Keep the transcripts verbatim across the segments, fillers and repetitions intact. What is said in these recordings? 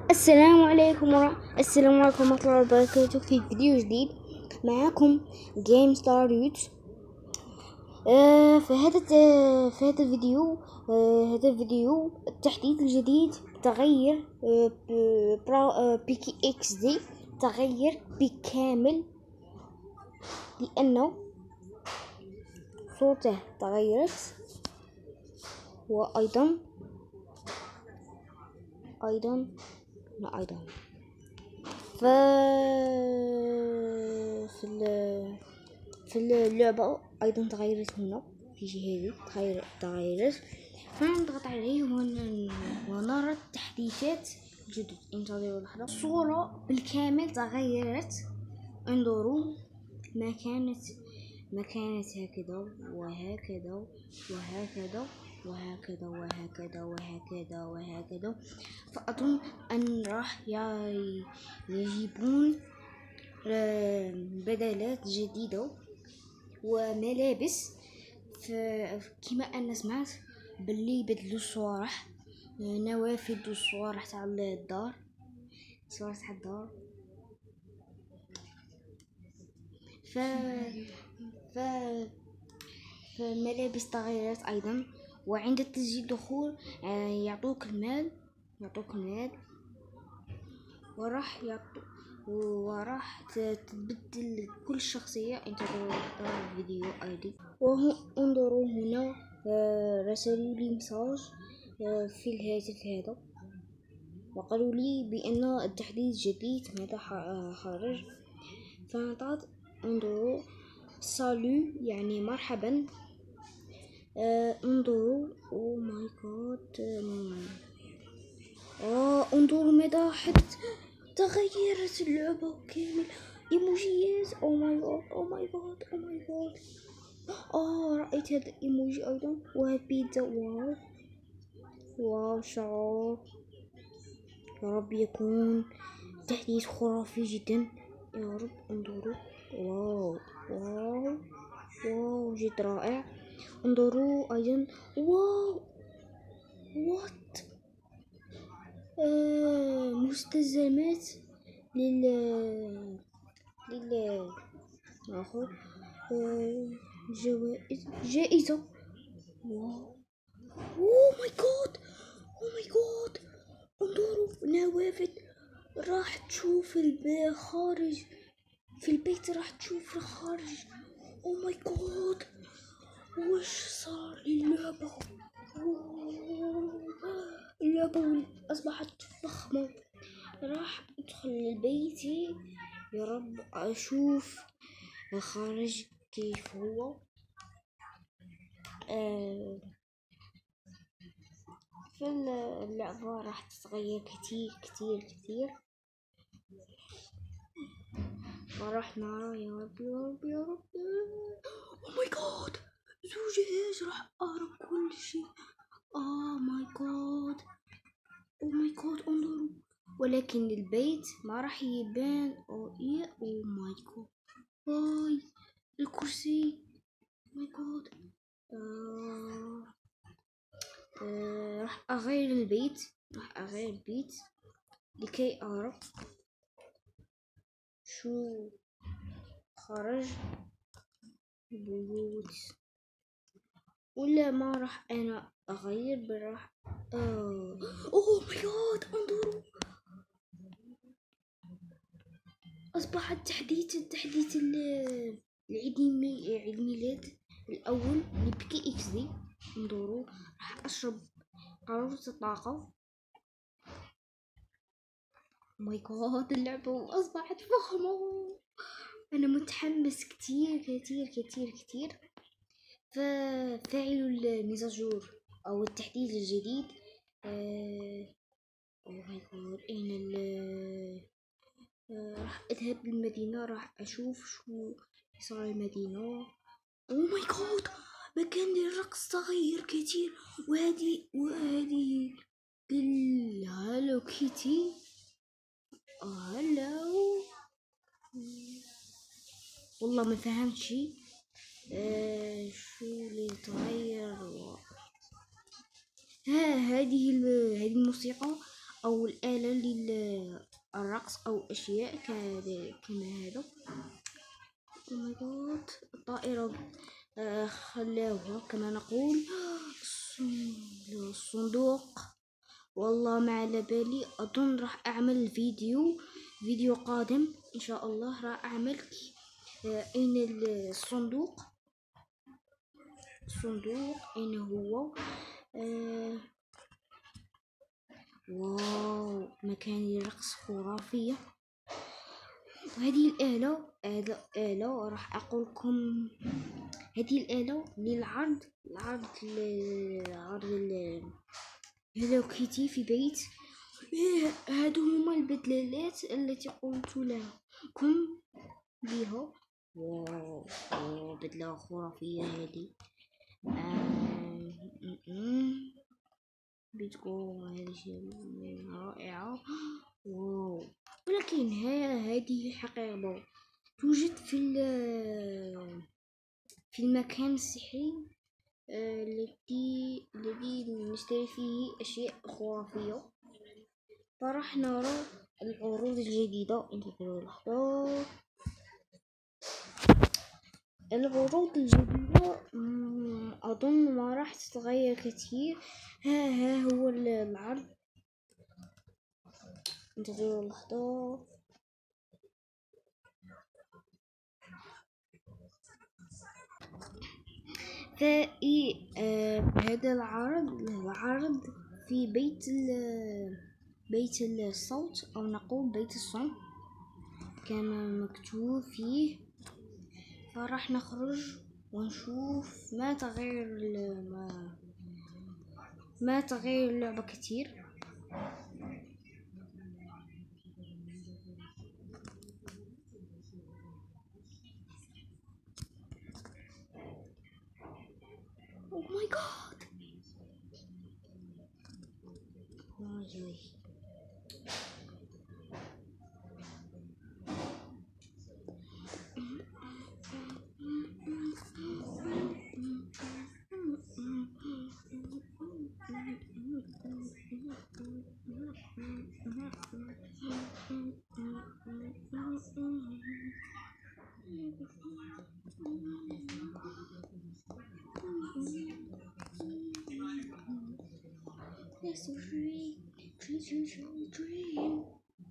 السلام عليكم ورا... السلام عليكم ورحمة الله وبركاته. في فيديو جديد معكم جيم ستار يوت. آه في هذا في هذا الفيديو آه هذا الفيديو التحديث الجديد تغير آه برا آه بيكي اكس دي تغير بالكامل، لأنه صوته تغيرت، وأيضا أيضا لا أيضا ف في في اللعبة أيضا تغيرت هنا في جهازي تغير تغيرت فنضغط عليه ون... ونرى التحديثات الجدد. انتظروا لحظة. الصورة بالكامل تغيرت، انظروا، ما كانت ما كانت هكذا وهكذا وهكذا وهكذا وهكذا وهكذا وهكذا. فأظن أن راح يجيبون بدلات جديدة وملابس، كما أنا سمعت باللي بدلوا الصوارح، نوافذ والصوارح تاع الدار صوارح تاع الدار. ف ف فالملابس تغيرت أيضا، وعند تسجيل دخول يعطوك المال يعطوك المال وراح يعطو وراح تبدل كل شخصية. انتظروا الفيديو ايدي. وهم انظروا هنا رسلوا لي مساج في الهاتف هذا وقالوا لي بأن التحديث جديد ماذا خرج. فنضغط. انظروا سالو يعني مرحبا. انظروا او ماي جاد. اه انظروا ماذا حدث، تغيرت اللعبة كامل. ايموجيات او ماي جاد او ماي جاد او ماي جاد. اه رأيت هذا الايموجي ايضا، وبيتزا. واو واو شعور. يا رب يكون تحديث خرافي جدا يا رب. انظروا واو واو واو جد رائع. انظروا ايضا واو وات آه مستلزمات لل لل ناخذ آه جوائز جائزة. واو اوه ماي جاد اوه ماي جاد. انظروا نوافذ، راح تشوف الخارج في البيت، راح تشوف الخارج. اوه ماي جاد وش صار للعبة. اللعبة أصبحت فخمة. راح أدخل البيت يا رب أشوف الخارج كيف هو. آه في اللعبة راح تتغير كتير كتير كتير. وراح نرى يا رب يا رب يا رب. أوه ماي جاد زوجهاز راح أعرف كل شيء. آه ماي جاد أوه ماي جاد. انظروا، ولكن البيت ما راح يبان. أو إيه أوه ماي جاد. هاي الكرسي ماي جاد. آه آه راح أغير البيت راح أغير البيت لكي أعرف شو خرج بيوت، ولا ما راح أنا أغير براح. آه. أوه ماي جاد. انظروا أصبح التحديث التحديث العيد الميلاد الأول لبيكي إكس دي. انظروا راح أشرب قارورة الطاقة. ماي جاد اللعبة أصبحت فخمة. أنا متحمس كتير كتير كتير كتير. ففاعلوا الميزاجور أو التحديث الجديد. أه... أوه ماي جاد. أين ال أه... راح أذهب للمدينة، راح أشوف شو صار المدينة. أوه ماي جاد مكان الرقص تغير كتير. وهذه وهذه للهالو كيتي. هلو والله ما فهمت شي. آه شو اللي تغير. ها هذه هذه الموسيقى أو الآلة للرقص أو أشياء كما هذا. او ماي جاد، الطائرة آه خلاوها كما نقول. الصندوق والله ما على بالي. اظن راح اعمل فيديو فيديو قادم ان شاء الله. راح اعمل آه اين الصندوق الصندوق اين هو. آه واو، مكان الرقص خرافية. وهذه الآلة آلة آلة راح أقولكم. هذه الآلة للعرض العرض العرض هلو كيتي في بيت. هادو هما البدلات التي قلت لكم بها. واو, واو بدلة خرافية هذه. بتكون هذه شيء رائعة. واو، ولكن هذه حقيقة توجد في في المكان السحري الذي الذي نشتري فيه أشياء خرافية. فراح نرى العروض الجديدة. انتظروا لحظة. العروض الجديدة أظن ما راح تتغير كثير. ها ها هو العرض. انتظروا لحظة. فإي آه هذا العرض العرض في بيت بيت الصوت أو نقول بيت الصمت كان مكتوب فيه. فراح نخرج ونشوف ما تغير ما ما تغير اللعبة كتير. Oh my god. It's a dream, dream, dream, dream.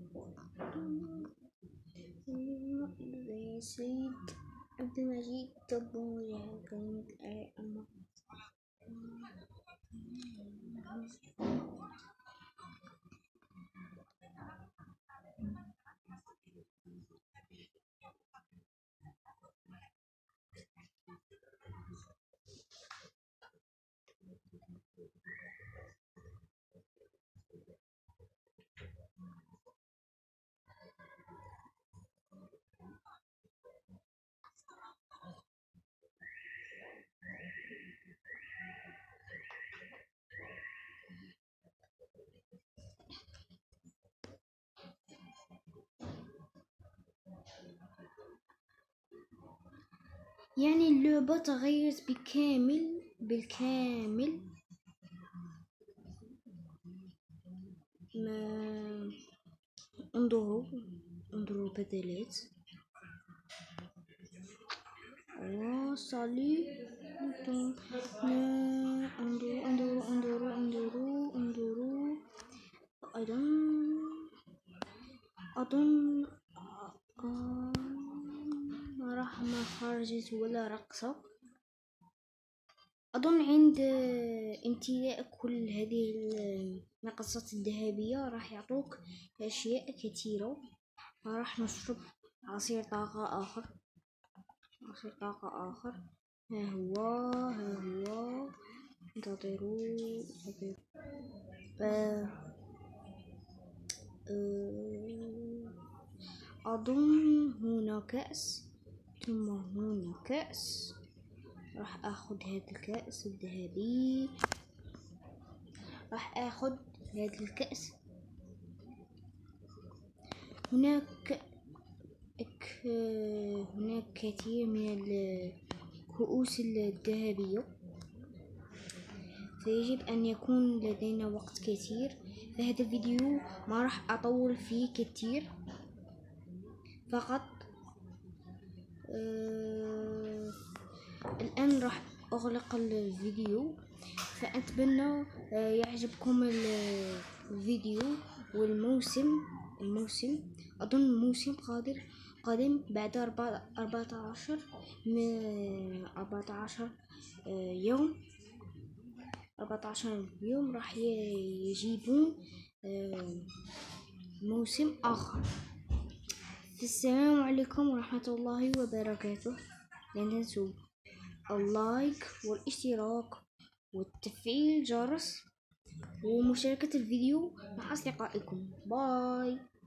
They said عبد المجيد طبول كانت أما يعني اللعبة تغيرت بالكامل بالكامل. ما انظروا انظروا بدلات. اوه صالي. انظروا انظروا انظروا انظروا انظروا. اظن اظن ما راح ما خرجت ولا رقصة. أظن عند امتلاء كل هذه المقصات الذهبية راح يعطوك أشياء كثيرة. فراح نشرب عصير طاقة آخر عصير طاقة آخر. ها هو ها هو انتظروا انتظروا. آه آه أظن هنا كأس ثم هنا كأس. راح اخذ هذا الكأس الذهبي. راح اخذ هذا الكأس. هناك ك... هناك كثير من الكؤوس الذهبية. فيجب ان يكون لدينا وقت كثير في هذا الفيديو ما راح اطول فيه كتير، فقط آه الان راح اغلق الفيديو. فأتمنى آه يعجبكم الفيديو والموسم الموسم اظن موسم قادر قادم بعد أربعة عشر أربعة عشر يوم أربعة عشر يوم راح يجيبون موسم آخر. السلام عليكم ورحمة الله وبركاته. لا تنسوا اللايك والاشتراك وتفعيل الجرس ومشاركة الفيديو مع أصدقائكم. باي.